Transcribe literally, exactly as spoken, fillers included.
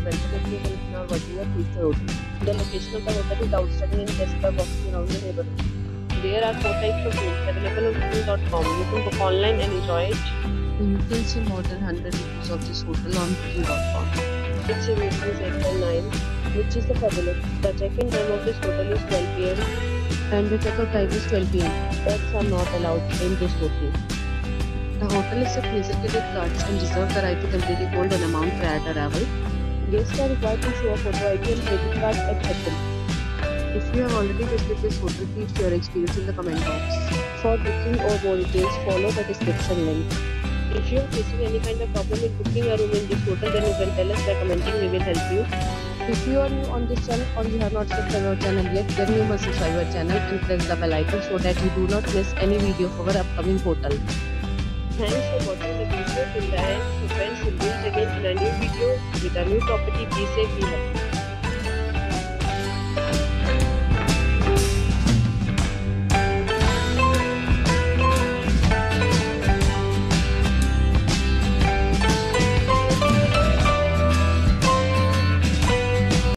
welcome everyone in our working or three-star hotel. The location of the hotel is outstanding and guests are walking around the neighborhood. There are four types of rooms available on booking dot com. You can book online and enjoy it. You can see more than one hundred reviews of this hotel on booking dot com. Its rating is eight point nine, which is the fabulous. The check-in time of this hotel is twelve p m and the check-out time is twelve p m Pets are not allowed in this hotel. The hotel accepts major credit cards and reserves the right to temporarily hold an amount prior to arrival. Guests are required to show a photo I D and credit card at check-in. If you have already visited this hotel, please share your experience in the comment box. For booking or more details, follow the description link. If you are facing any kind of problem in booking a room in this hotel, then you can tell us by commenting. We will help you. If you are new on this channel or you have not subscribed our channel yet, then you must subscribe our channel and press the bell icon so that you do not miss any video of our upcoming hotel. Thanks for watching the video till the end. So friends, we'll meet again in a new video with a new property. Be safe, be happy.